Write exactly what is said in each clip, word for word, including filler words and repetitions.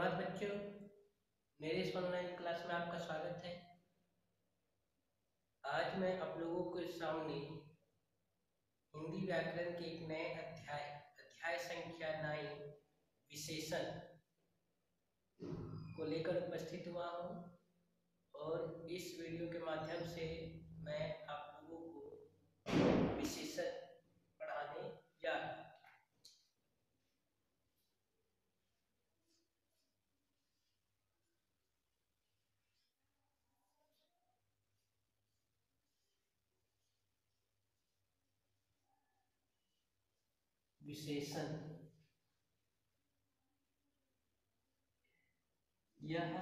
सुप्रभात बच्चों, मेरे इस ऑनलाइन क्लास में आपका स्वागत है। आज मैं आप लोगों के सामने हिंदी व्याकरण के एक नए अध्याय अध्याय संख्या नाइन विशेषण को लेकर उपस्थित हुआ हूँ और इस वीडियो के माध्यम से मैं आप लोगों को विशेषण पढ़ाने जा रहा हूँ। विशेषण यह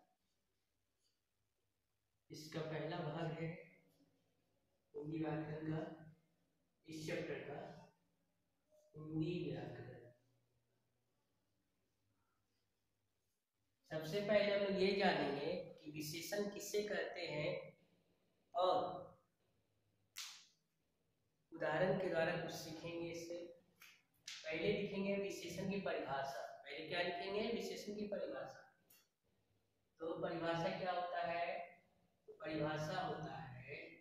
इसका पहला भाग है हिंदी व्याकरण का, इस चैप्टर का हिंदी व्याकरण। सबसे पहले हम लोग ये जानेंगे कि विशेषण किसे कहते हैं और उदाहरण के द्वारा कुछ सीखेंगे। इससे पहले लिखेंगे विशेषण की परिभाषा। पहले क्या लिखेंगे? विशेषण की परिभाषा। तो परिभाषा क्या होता है? परिभाषा होता है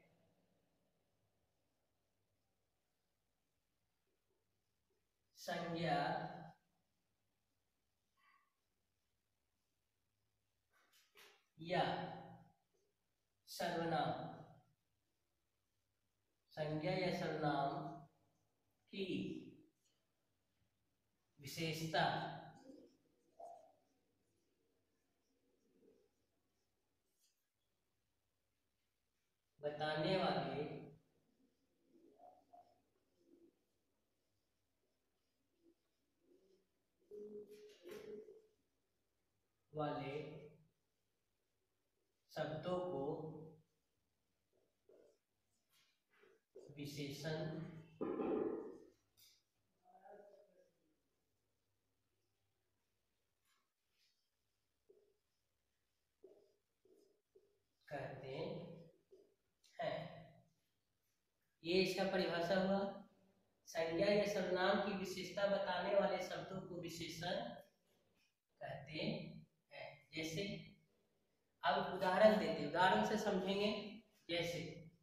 संज्ञा या सर्वनाम, संज्ञा या सर्वनाम की विशेषता बताने वाले वाले शब्दों को विशेषण कहते हैं। ये इसका परिभाषा हुआ। संज्ञा या सर्वनाम की विशेषता बताने वाले शब्दों को विशेषण कहते हैं। जैसे अब उदाहरण देते, उदाहरण से समझेंगे। जैसे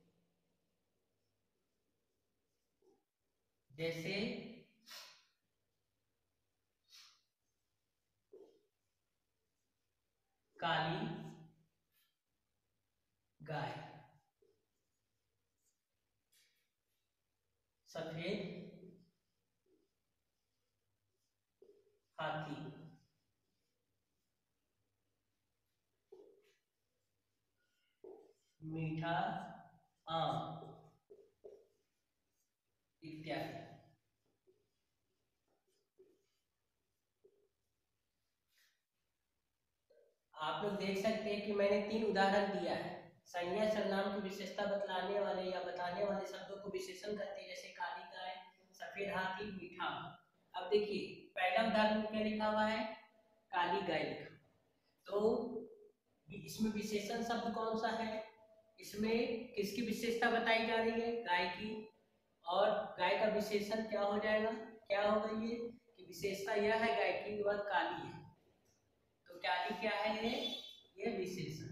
जैसे काली गाय, सफेद हाथी, मीठा आम इत्यादि। आप लोग देख सकते हैं कि मैंने तीन उदाहरण दिया है। संज्ञा सर्वनाम की विशेषता बतलाने वाले या बताने वाले शब्दों को विशेषण कहते हैं। जैसे काली गाय, सफेद हाथी, मीठा आम। अब देखिए पहला उदाहरण में क्या लिखा हुआ है? काली गाय लिखा। तो इसमें विशेषण शब्द कौन सा है? इसमें किसकी विशेषता बताई जा रही है? गाय की। और गाय का विशेषण क्या हो जाएगा? क्या होगा ये कि विशेषता यह है गाय की, वह काली है। तो काली क्या है? ये ये विशेषण।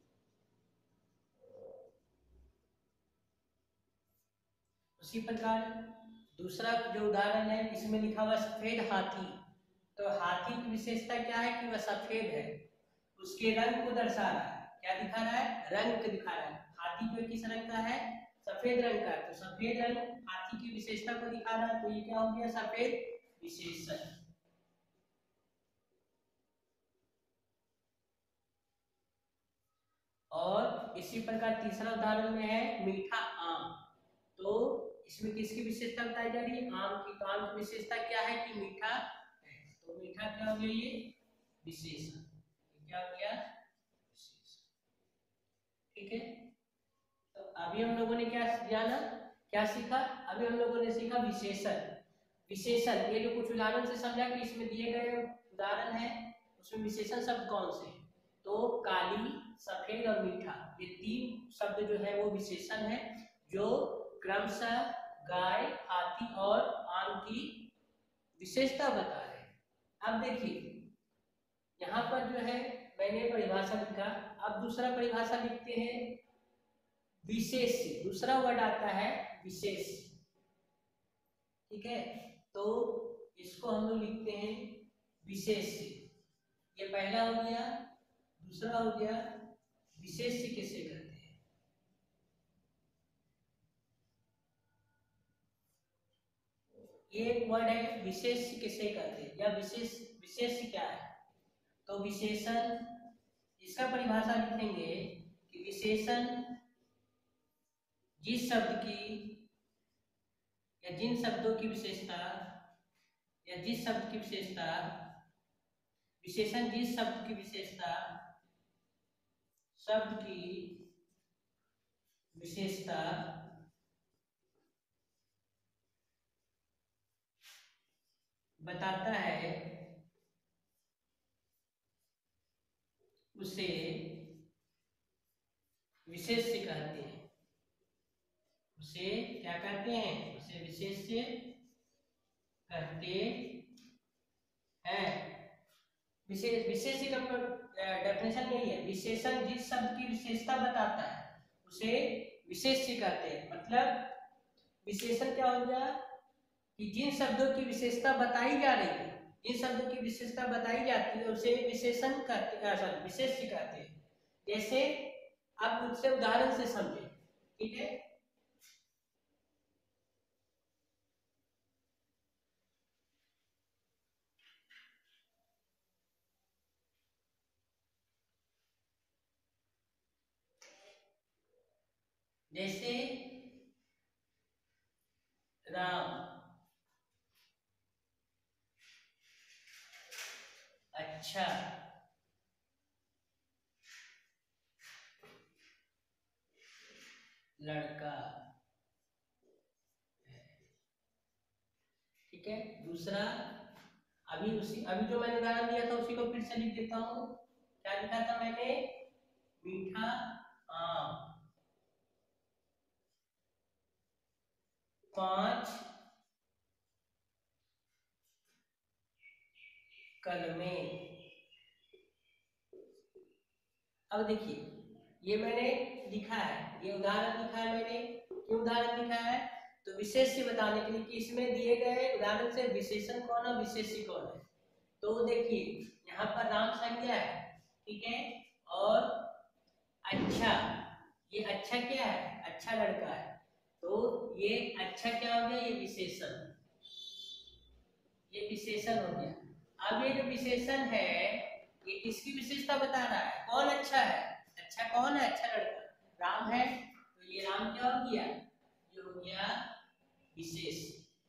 उसी प्रकार दूसरा जो उदाहरण है, इसमें लिखा हुआ सफेद हाथी। तो हाथी की विशेषता क्या है कि वह सफेद है, उसके रंग को दर्शा रहा है। क्या दिखा रहा है? रंग को दिखा रहा है। हाथी जो किस रंग का है? सफेद रंग का। तो सफेद रंग हाथी की विशेषता को दिखा रहा है, तो ये क्या हो गया? सफेद विशेषण। और इसी प्रकार तीसरा उदाहरण में है मीठा आम। तो इसमें किसकी विशेषता बताई जा रही है? आम की। तो आम की विशेषता क्या है कि मीठा है। तो मीठा क्या हो गया? ये विशेषण। क्या हो गया? विशेषण। ठीक है। तो अभी हम लोगों ने क्या जाना, क्या सीखा? अभी हम लोगों ने सीखा विशेषण। विशेषण ये जो कुछ उदाहरण से समझा कि इसमें दिए गए उदाहरण है, उसमें विशेषण शब्द कौन से? तो काली, सफेद और मीठा, ये तीन शब्द जो है वो विशेषण है, जो क्रमशः गाय, हाथी और आम की विशेषता बता रहे हैं। अब देखिए यहाँ पर जो है मैंने परिभाषा लिखा। अब दूसरा परिभाषा लिखते हैं विशेष। दूसरा वर्ड आता है विशेष, ठीक है। तो इसको हम लोग लिखते हैं विशेष। ये पहला हो गया। दूसरा हो गया विशेष किसे कहते हैं? ये एक वर्ड है विशेष किसे कहते हैं, या विशेष विशेष क्या है? तो विशेषण, इसका परिभाषा लिखेंगे कि विशेषण जिस शब्द की या जिन शब्दों की विशेषता या जिस शब्द की विशेषता विशेषण जिस शब्द की विशेषता शब्द की विशेषता बताता है उसे विशेष कहते हैं। उसे क्या कहते हैं? उसे विशेष कहते हैं। विशेष विशेष का डेफिनेशन यही है, विशेषण जिस शब्द की विशेषता बताता है उसे विशेष कहते हैं। मतलब विशेषण क्या हो गया कि जिन शब्दों की विशेषता बताई जा रही है, जिन शब्दों की विशेषता बताई जाती है उसे विशेषण कहते हैं, सॉरी विशेष कहते हैं। जैसे आप मुझसे उदाहरण से समझे, ठीक है। जैसे राम अच्छा, लड़का, ठीक है। दूसरा, अभी उसी अभी जो मैंने उदाहरण दिया था उसी को फिर से लिख देता हूँ। क्या लिखा था मैंने? मीठा आम, पांच कलमें। अब देखिए, ये मैंने लिखा है, ये उदाहरण लिखा है मैंने। क्यों उदाहरण लिखा है? तो विशेष से बताने के लिए कि इसमें दिए गए उदाहरण से विशेषण कौन है, विशेष्य कौन है। तो देखिए यहाँ पर राम संज्ञा है, ठीक है। और अच्छा, ये अच्छा क्या है? अच्छा लड़का है। तो ये अच्छा क्या हो गया? ये विशेषण, ये विशेषण हो गया। अब ये जो विशेषण है ये किसकी विशेषता बता रहा है? कौन अच्छा है? अच्छा कौन है? अच्छा लड़का राम है। तो ये राम क्या हो गया? ये हो गया विशेष।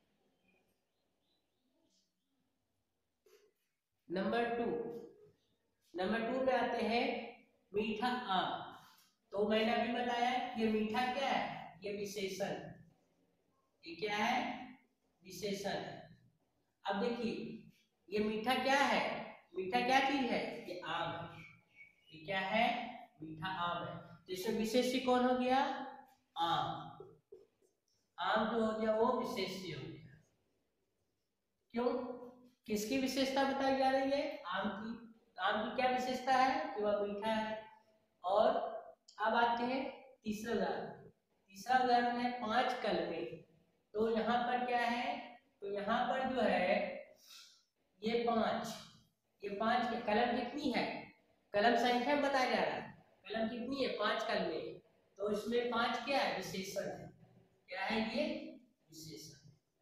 नंबर टू, नंबर टू में आते हैं मीठा आम। तो मैंने अभी बताया ये मीठा क्या है? ये विशेषण, ये क्या है? विशेषण है। अब देखिए ये मीठा क्या है? मीठा क्या चीज है? ये आम है। ये क्या है? मीठा आम है। तो इसमें विशेष्य कौन हो गया? आम। आम जो हो गया वो विशेष्य हो गया। क्यों? किसकी विशेषता बताई जा रही है? आम की। आम की क्या विशेषता है? कि वह मीठा है। और अब आते हैं तीसरा उदाहरण। तीसरा उदाहरण है पांच कलमे। तो यहाँ पर क्या है? तो यहाँ पर जो है ये पांच, ये पांच कलम कितनी है? कलम संख्या बताया जा रहा है, कलम कितनी है? पांच कलमे। तो इसमें पांच क्या है? विशेषण है। क्या है ये? विशेषण।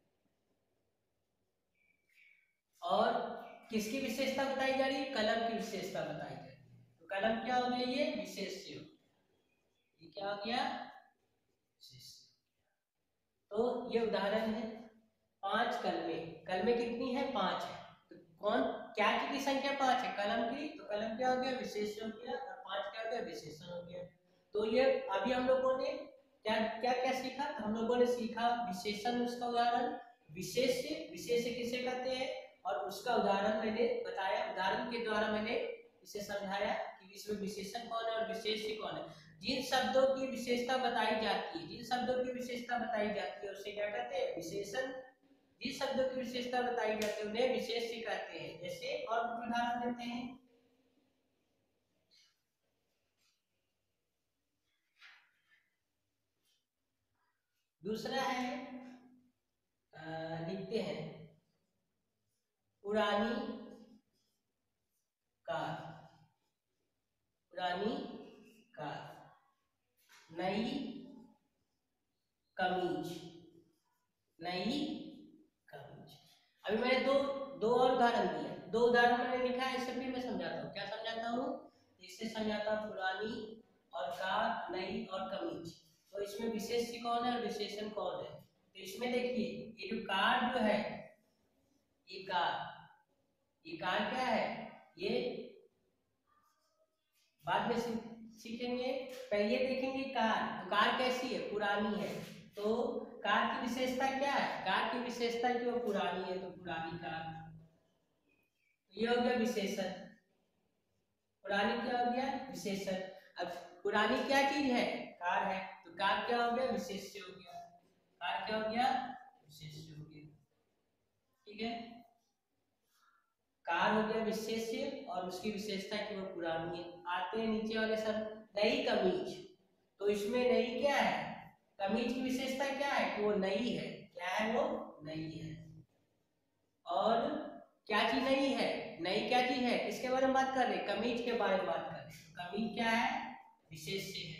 और किसकी विशेषता बताई जा रही है? कलम की विशेषता बताई जा रही है। तो कलम क्या हो गया? ये विशेष्य। ये क्या हो गया? विशेष्य। तो ये उदाहरण है पांच कलमे। कलमे कितनी है? पांच है। तो कौन क्या की संख्या? पांच है, कलम की। तो कलम क्या हो गया? विशेष्य हो गया। और पांच क्या हो गया? विशेषण हो गया। तो ये अभी हम लोगों ने क्या क्या क्या सीखा? तो हम लोगों ने सीखा विशेषण, उसका उदाहरण, विशेष्य, विशेष्य किसे कहते हैं, और उसका उदाहरण मैंने बताया। उदाहरण के द्वारा मैंने इसे समझाया कि इसमें विशेषण कौन है और विशेष्य कौन है। जिन शब्दों की विशेषता बताई जाती है, जिन शब्दों की विशेषता बताई जाती है उसे क्या कहते हैं? विशेषण। जिस शब्दों की विशेषता बताई जाती है उन्हें विशेष्य कहते हैं। जैसे और उदाहरण देते हैं, दूसरा है लिखते हैं पुरानी कार, पुरानी कार, नई कमीज, नई कमीज। अभी मैंने दो दो और उदाहरण दिए, दो उदाहरण मैंने लिखा है, इससे फिर मैं समझाता हूँ। क्या समझाता हूँ? इससे समझाता हूँ पुरानी और कार, नई और कमीज। तो इसमें विशेष्य कौन है और विशेषण कौन है? तो इसमें देखिए ये जो कार जो है, ये कार, ये कार क्या है? ये बाद में सीखेंगे, पहले देखेंगे कार। तो कार कैसी है? पुरानी है। तो कार की विशेषता क्या है? कार की विशेषता कि वो पुरानी है, तो पुरानी कार। ये हो गया विशेषण। पुरानी क्या हो गया? विशेषण। अब पुरानी क्या चीज है? कार है। तो कार क्या हो गया? विशेष्य हो गया। कार क्या हो गया? विशेष्य हो गया। ठीक है, कार हो गया विशेष्य और उसकी विशेषता कि वो पुरानी है। आते हैं नीचे वाले सब, नई कमीज। तो इसमें नई क्या है? कमीज की विशेषता क्या है? कि वो नई है। क्या है? वो नई है। और क्या चीज नई है? नई क्या चीज है? किसके बारे में बात कर रहे हैं? कमीज के बारे में बात कर रहे हैं। कमीज क्या है? विशेष्य है।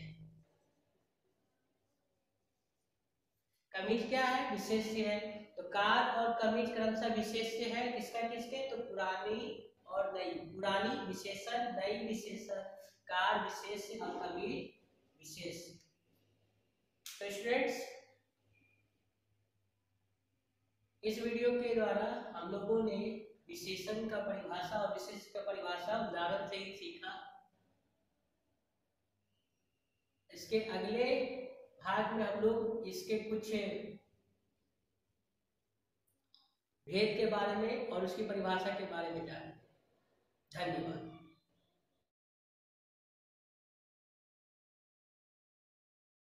कमीज क्या है? विशेष्य है। तो कार और कमीज क्रमशः विशेष्य है। किसका किसके? तो पुरानी और नई। पुरानी विशेषण, नई विशेषण, कार विशेष्य और कमीज विशेष्य। तो स्टूडेंट्स, इस वीडियो के द्वारा हम लोगों ने विशेषण का परिभाषा और विशेष्य का परिभाषा उदाहरण से ही सीखा। इसके अगले भाग में हम लोग इसके कुछ भेद के बारे में और उसकी परिभाषा के बारे में जानेंगे। धन्यवाद।